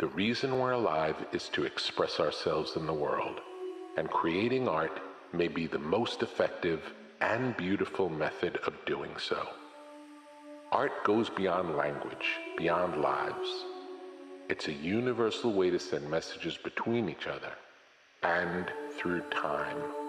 The reason we're alive is to express ourselves in the world, and creating art may be the most effective and beautiful method of doing so. Art goes beyond language, beyond lives. It's a universal way to send messages between each other and through time.